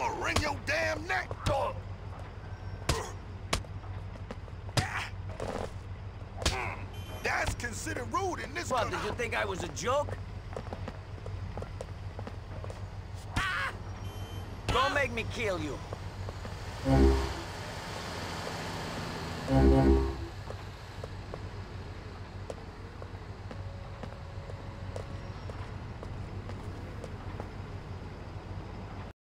I'ma wring your damn neck. That's considered rude in this What, country. did you think I was a joke? Don't make me kill you.